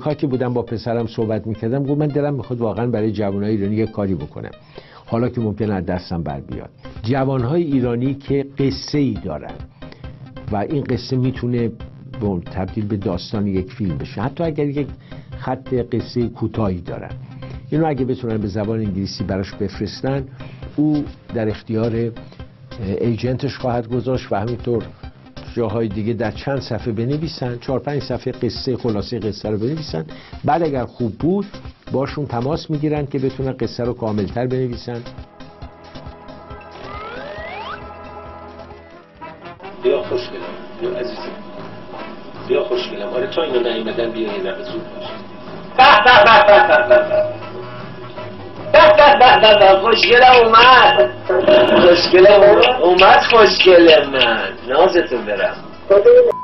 امریکا که بودم با پسرم صحبت میکردم، گفت من دلم میخواد واقعا برای جوانای ایرانی یه کاری بکنم، حالا که ممکنه از دستم بر بیاد. جوانهای ایرانی که قصه ای دارن و این قصه میتونه تبدیل به داستان یک فیلم بشه، حتی اگر یک خط قصه کوتاهی دارن، اینو اگه بتونن به زبان انگلیسی براش بفرستن، او در اختیار ایجنتش خواهد گذاشت و همینطور جاهای دیگه در چند صفحه بنویسن، 4-5 صفحه قصه، خلاصه قصه رو بنویسن. بعد اگر خوب بود باشون تماس میگیرن که بتونن قصه رو کاملتر بنویسن. بیا خوشگلم، بیا عزیزم، بیا خوشگلم. آره تا اینو نیومدن بیا یه لحظه زود باش. خوشگلم اومد، خوشگلم اومد، خوشگل من، نازتون برم.